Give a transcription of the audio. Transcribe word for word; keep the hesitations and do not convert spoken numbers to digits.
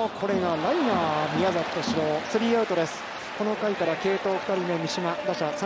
これがライナー、宮崎敏郎、スリーアウトです。この回から継投ふたりめ、三島打者